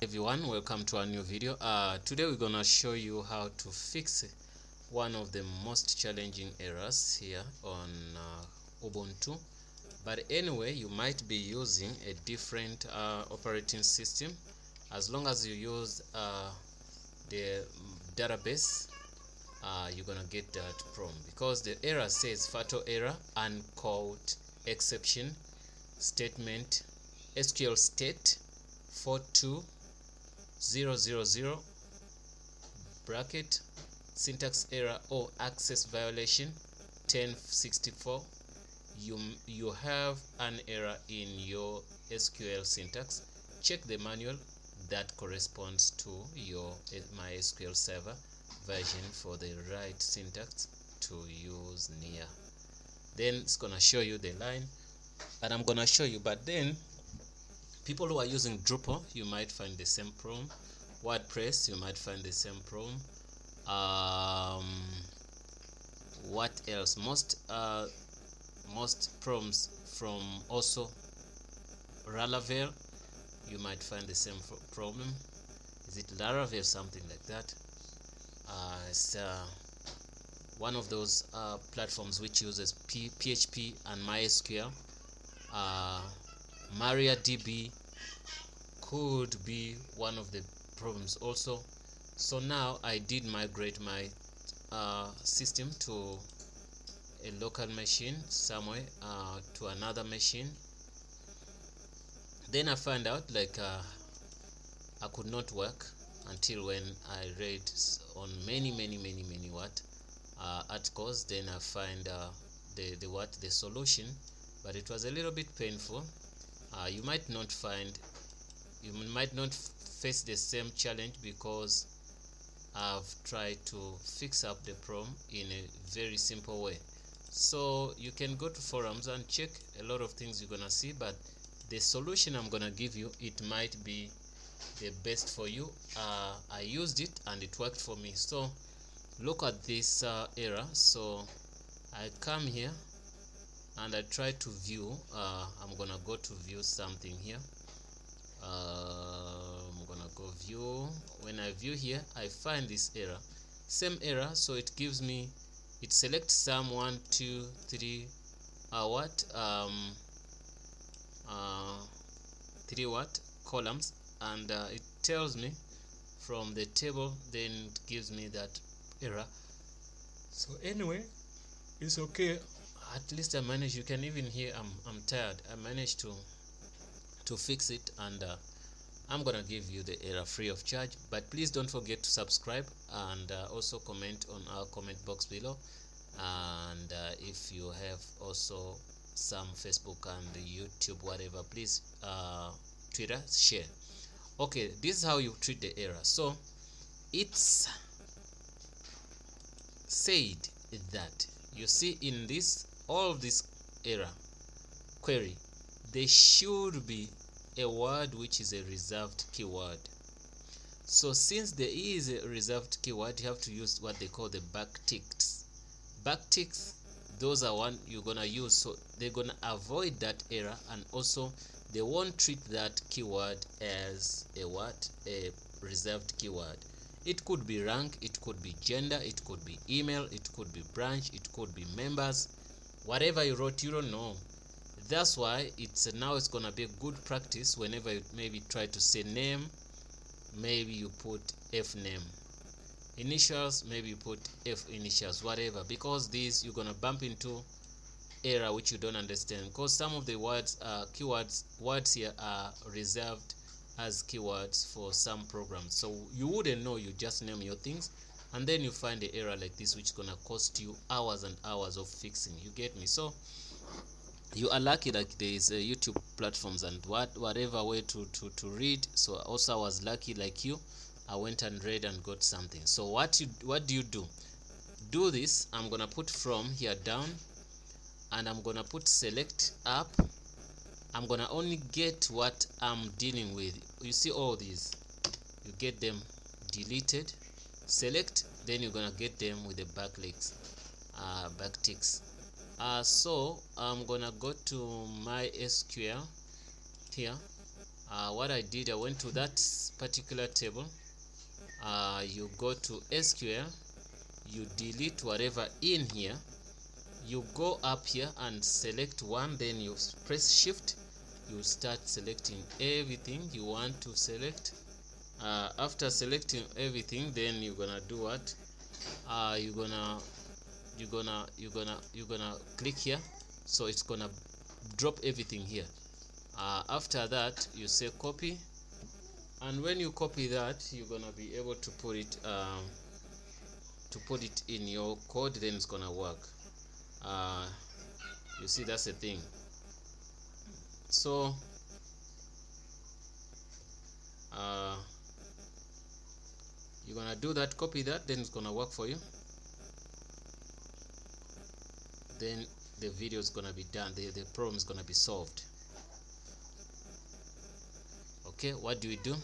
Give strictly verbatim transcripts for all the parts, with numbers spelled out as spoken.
Everyone, welcome to a new video. Uh, today we're gonna show you how to fix one of the most challenging errors here on uh, Ubuntu. But anyway, you might be using a different uh, operating system. As long as you use uh, the database, uh, you're gonna get that problem, because the error says fatal error, uncaught exception statement, S Q L state four two zero zero zero bracket syntax error or access violation ten sixty-four. You you have an error in your S Q L syntax. Check the manual that corresponds to your MySQL server version for the right syntax to use near. Then it's gonna show you the line, and I'm gonna show you. But then people who are using Drupal, you might find the same problem. WordPress, you might find the same problem. Um, what else? Most uh, most problems from also Laravel, you might find the same problem. Is it Laravel, something like that? Uh, it's uh, one of those uh, platforms which uses P PHP and MySQL. Uh, MariaDB could be one of the problems also. So now I did migrate my uh, system to a local machine somewhere, uh, to another machine. Then I found out like uh, I could not work until when I read on many many many many what uh, articles. Then I find uh, the the what the solution, but it was a little bit painful. Uh, you might not find you might not face the same challenge, because I've tried to fix up the problem in a very simple way. So you can go to forums and check a lot of things you're gonna see, but the solution I'm gonna give you, it might be the best for you. uh, I used it and it worked for me. So look at this uh, error. So I come here and I try to view. uh, I'm gonna go to view something here. uh, I'm gonna go view. When I view here, I find this error, same error. So it gives me, it selects some one two three uh, what um uh, three what columns, and uh, it tells me from the table, then it gives me that error. So anyway, it's okay. At least I managed. You can even hear I'm I'm tired. I managed to to fix it, and uh, I'm gonna give you the error free of charge. But please don't forget to subscribe, and uh, also comment on our comment box below. And uh, if you have also some Facebook and YouTube, whatever, please uh, Twitter, share. Okay, this is how you treat the error. So it's said that you see in this, all of this error query, there should be a word which is a reserved keyword. So since there is a reserved keyword, you have to use what they call the backticks. Backticks, those are one you're gonna use, so they're gonna avoid that error, and also they won't treat that keyword as a what a reserved keyword. It could be rank, it could be gender, it could be email, it could be branch, it could be members. Whatever you wrote, you don't know. That's why it's now it's gonna be a good practice whenever you maybe try to say name, maybe you put F name. Initials, maybe you put F initials, whatever, because these you're gonna bump into error which you don't understand, because some of the words uh keywords words here are reserved as keywords for some programs. So you wouldn't know, you just name your things, and then you find the error like this, which is gonna cost you hours and hours of fixing. You get me? So you are lucky that there is a YouTube platforms and what whatever way to to to read. So also I was lucky like you. I went and read and got something. So what you what do you do? Do this. I'm gonna put from here down, and I'm gonna put select up. I'm gonna only get what I'm dealing with. You see all these, you get them deleted. Select, then you're gonna get them with the backlinks, uh, backticks. Uh, so I'm gonna go to MySQL here, uh, what I did, I went to that particular table. Uh, you go to S Q L, you delete whatever in here, you go up here and select one, then you press shift, you start selecting everything you want to select. Uh, after selecting everything, then you're gonna do what? Uh, you're gonna you're gonna you're gonna you're gonna click here, so it's gonna drop everything here. Uh, after that, you say copy, and when you copy that, you're gonna be able to put it um, to put it in your code, then it's gonna work. Uh, you see, that's the thing. So uh, you're gonna do that, copy that, then it's gonna work for you. Then the video is gonna be done, the, the problem is gonna be solved. Okay, what do we do?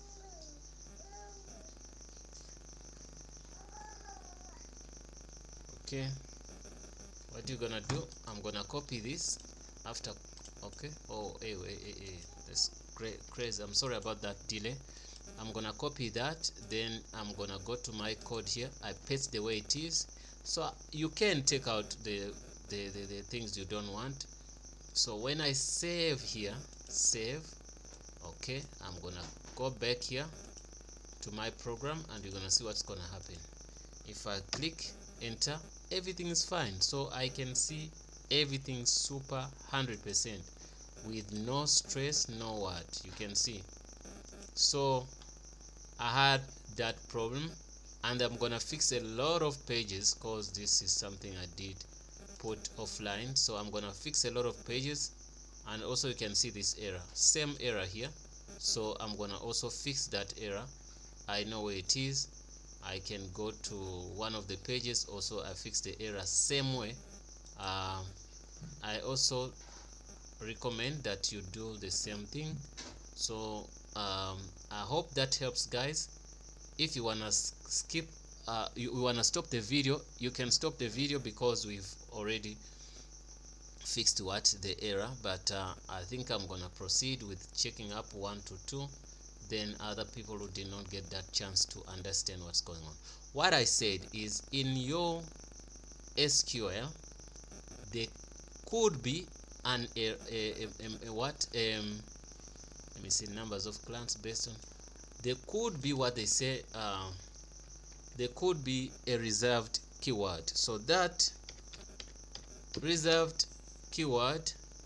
Okay, what you're gonna do, I'm gonna copy this after. Okay, oh hey, hey, hey, hey. That's great, crazy. I'm sorry about that delay. I'm gonna copy that, then I'm gonna go to my code here, I paste the way it is. So you can take out the the, the, the things you don't want. So when I save here, save, okay, I'm gonna go back here to my program, and you're gonna see what's gonna happen. If I click enter, everything is fine. So I can see everything super one hundred percent with no stress, no what. You can see. So I had that problem, and I'm gonna fix a lot of pages because this is something I did put offline. So I'm gonna fix a lot of pages, and also you can see this error, same error here. So I'm gonna also fix that error. I know where it is. I can go to one of the pages, also I fix the error same way. uh, I also recommend that you do the same thing. So um, I hope that helps, guys. If you wanna skip uh, you, you wanna stop the video, you can stop the video because we've already fixed what the error. But uh, I think I'm gonna proceed with checking up one to two, then other people who did not get that chance to understand what's going on. What I said is, in your S Q L there could be an a, a, a, a what um let me see, numbers of clients based on, there could be what they say, uh, there could be a reserved keyword. So that reserved keyword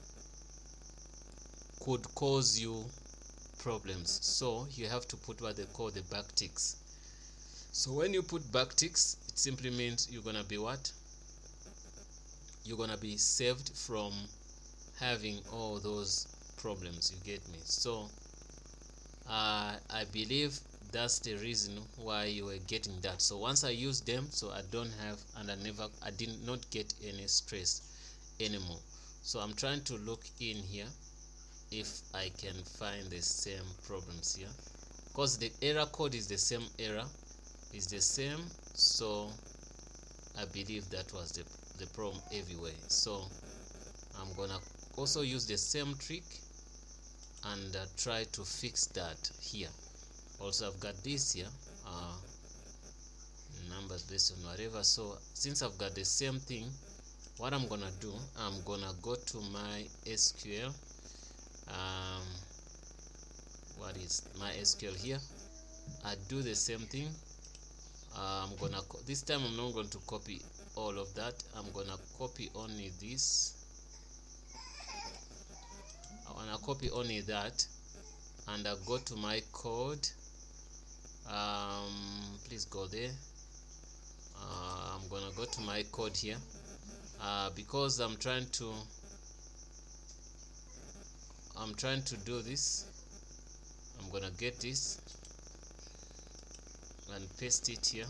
could cause you problems. So you have to put what they call the backticks. So when you put backticks, it simply means you're gonna be what? You're gonna be saved from having all those problems. You get me? So uh, I believe that's the reason why you were getting that. So once I use them, so I don't have, and I never, I did not get any stress anymore. So I'm trying to look in here if I can find the same problems here, because the error code is the same, error is the same. So I believe that was the, the problem everywhere. So I'm gonna also use the same trick and uh, try to fix that here. Also I've got this here, uh, numbers based on whatever. So since I've got the same thing, what I'm gonna do, I'm gonna go to my S Q L. Um, what is my S Q L here? I do the same thing. uh, I'm gonna this time I'm not going to copy all of that. I'm gonna copy only this. I wanna copy only that, and I go to my code. Um, please go there. uh, I'm gonna go to my code here, uh, because I'm trying to I'm trying to do this. I'm gonna get this and paste it here.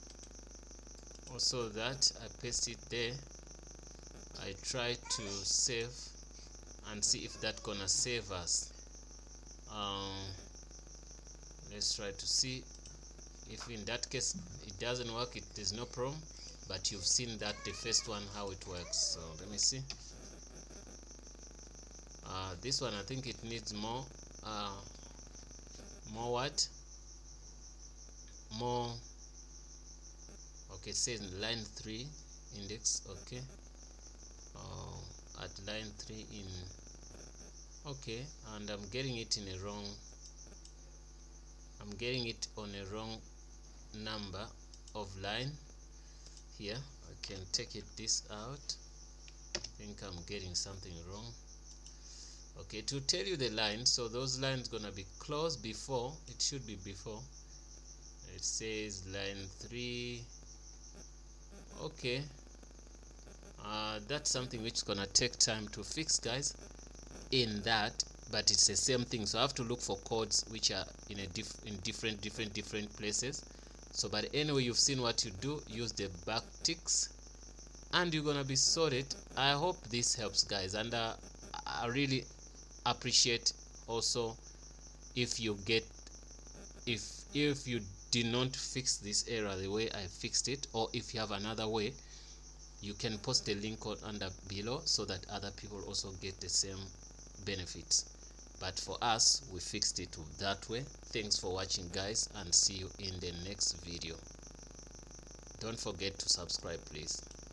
Also that I paste it there, I try to save and see if that gonna save us. Um, let's try to see if in that case it doesn't work. It is no problem, but you've seen that the first one how it works. So let me see. Uh, this one I think it needs more uh, more what more okay, it says line three index. Okay, uh, at line three in okay, and I'm getting it in a wrong I'm getting it on a wrong number of line here. I can take it this out. I think I'm getting something wrong. Okay, to tell you the line, so those lines gonna be closed before, it should be before. It says line three. Okay, uh, that's something which is gonna take time to fix, guys, in that, but it's the same thing. So I have to look for codes which are in a diff in different different different places. So but anyway, you've seen what you do. Use the backticks and you're gonna be sorted. I hope this helps, guys, and uh, I really appreciate also if you get if if you did not fix this error the way I fixed it, or if you have another way, you can post the link on under below so that other people also get the same benefits. But for us, we fixed it that way. Thanks for watching, guys, and see you in the next video. Don't forget to subscribe, please.